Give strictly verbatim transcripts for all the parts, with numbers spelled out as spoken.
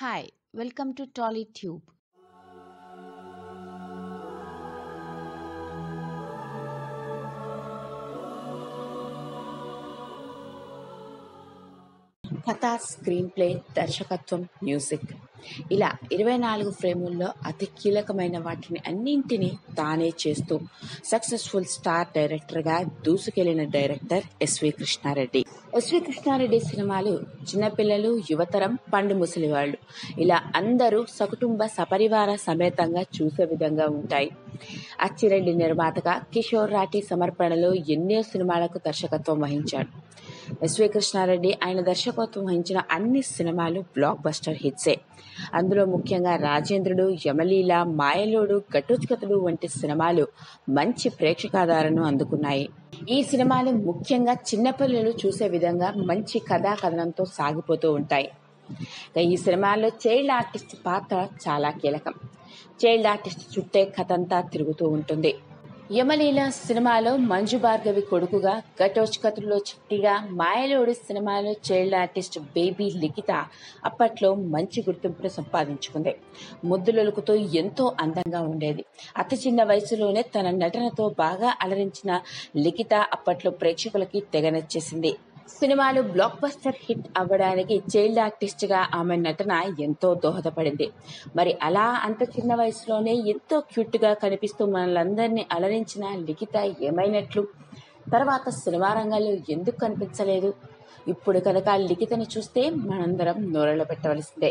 Hi, welcome to TollyTube. కథ, screenplay, దర్శకత్వం, music ఇలా ఇరవై నాలుగు ఫ్రేముల్లో అతి కీలకమైన వాటిని అన్నింటినీ తానే చేస్తూ సక్సెస్ఫుల్ స్టార్ డైరెక్టర్గా దూసుకెళ్లిన డైరెక్టర్ ఎస్వి కృష్ణారెడ్డి. ఎస్వి కృష్ణారెడ్డి సినిమాలు చిన్నపిల్లలు, యువతరం, పండు ముసలివాళ్లు ఇలా అందరూ సకుటుంబ సపరివార సమేతంగా చూసే విధంగా ఉంటాయి. అచ్చిరెడ్డి నిర్మాతగా కిషోర్ రాఠీ సమర్పణలో ఎన్నో సినిమాలకు దర్శకత్వం వహించాడు. ఎస్వి కృష్ణారెడ్డి ఆయన దర్శకత్వం వహించిన అన్ని సినిమాలు బ్లాక్ బస్టర్ హిట్సే. అందులో ముఖ్యంగా రాజేంద్రుడు, యమలీల, మాయలోడు, ఘటోత్కచుడు వంటి సినిమాలు మంచి ప్రేక్షకాదరణను అందుకున్నాయి. ఈ సినిమాలు ముఖ్యంగా చిన్నపిల్లలు చూసే విధంగా మంచి కథా కథనంతో సాగిపోతూ ఉంటాయి. ఈ సినిమాలో చైల్డ్ ఆర్టిస్ట్ పాత్ర చాలా కీలకం. చైల్డ్ ఆర్టిస్ట్ చుట్టే కథంతా తిరుగుతూ ఉంటుంది. యమలీల సినిమాలో మంజు భార్గవి కొడుకుగా, ఘటోత్కచుడులో చిట్టిగా, మాయలోడు సినిమాలో చైల్డ్ ఆర్టిస్ట్ బేబీ లిఖిత అప్పట్లో మంచి గుర్తింపును సంపాదించుకుంది. ముద్దులొలుకుతో ఎంతో అందంగా ఉండేది. అతి చిన్న వయసులోనే తన నటనతో బాగా అలరించిన లిఖిత అప్పట్లో ప్రేక్షకులకి తెగ నచ్చేసింది. సినిమాలు బ్లాక్ బస్టర్ హిట్ అవ్వడానికి చైల్డ్ ఆర్టిస్ట్ గా ఆమె నటన ఎంతో దోహదపడింది. మరి అలా అంత చిన్న వయసులోనే ఎంతో క్యూట్ గా కనిపిస్తూ మనలందరినీ అలరించిన లిఖిత ఏమైనట్లు? తర్వాత సినిమా రంగంలో ఎందుకు కనిపించలేదు? ఇప్పుడు కనుక లిఖితను చూస్తే మనందరం నోరెళ్ళ పెట్టవలసిందే.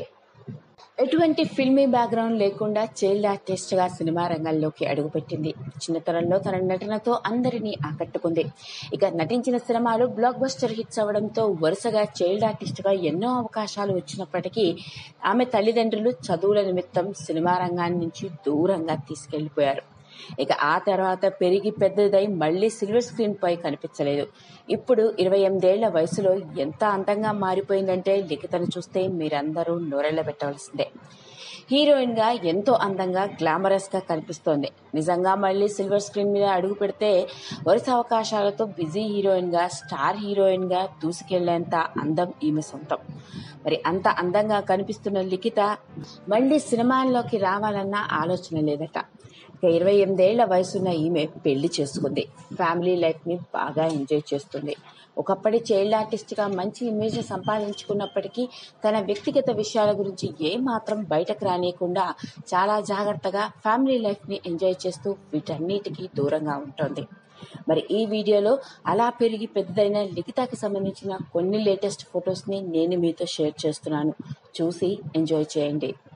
ఎటువంటి ఫిల్మీ బ్యాక్గ్రౌండ్ లేకుండా చైల్డ్ ఆర్టిస్ట్ గా సినిమా రంగంలోకి అడుగుపెట్టింది. చిన్నతనంలో తన నటనతో అందరినీ ఆకట్టుకుంది. ఇక నటించిన సినిమాలు బ్లాక్ బస్టర్ హిట్స్ అవడంతో వరుసగా చైల్డ్ ఆర్టిస్ట్ గా ఎన్నో అవకాశాలు వచ్చినప్పటికీ ఆమె తల్లిదండ్రులు చదువుల నిమిత్తం సినిమా రంగాన్ని నుంచి దూరంగా తీసుకెళ్లిపోయారు. ఇక ఆ తర్వాత పెరిగి పెద్దదై మళ్లీ సిల్వర్ స్క్రీన్ పై కనిపించలేదు. ఇప్పుడు ఇరవై ఎనిమిదేళ్ల వయసులో ఎంత అందంగా మారిపోయిందంటే లిఖితను చూస్తే మీరందరూ నోరెళ్ల పెట్టవలసిందే. హీరోయిన్ గా ఎంతో అందంగా, గ్లామరస్ గా కనిపిస్తోంది. నిజంగా మళ్లీ సిల్వర్ స్క్రీన్ మీద అడుగు పెడితే వరుస అవకాశాలతో బిజీ హీరోయిన్ గా, స్టార్ హీరోయిన్ గా దూసుకెళ్లేంత అందం ఈమె సొంతం. మరి అంత అందంగా కనిపిస్తున్న లిఖిత మళ్లీ సినిమాల్లోకి రావాలన్న ఆలోచన లేదట. ఇక ఇరవై ఎనిమిదేళ్ల వయసున్న ఈమె పెళ్లి చేసుకుంది. ఫ్యామిలీ లైఫ్ ని బాగా ఎంజాయ్ చేస్తుంది. ఒకప్పటి చైల్డ్ ఆర్టిస్ట్ గా మంచి ఇమేజ్ సంపాదించుకున్నప్పటికీ తన వ్యక్తిగత విషయాల గురించి ఏ మాత్రం బయటకు రానియకుండా చాలా జాగ్రత్తగా ఫ్యామిలీ లైఫ్ ని ఎంజాయ్ చేస్తూ వీటన్నిటికీ దూరంగా ఉంటుంది. మరి ఈ వీడియోలో అలా పెరిగి పెద్దదైన లిఖితకి సంబంధించిన కొన్ని లేటెస్ట్ ఫొటోస్ ని నేను మీతో షేర్ చేస్తున్నాను. చూసి ఎంజాయ్ చేయండి.